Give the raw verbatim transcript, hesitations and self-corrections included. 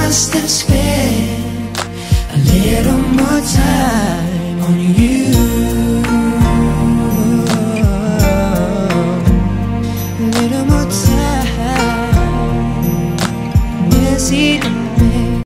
must have spent a little more time on you.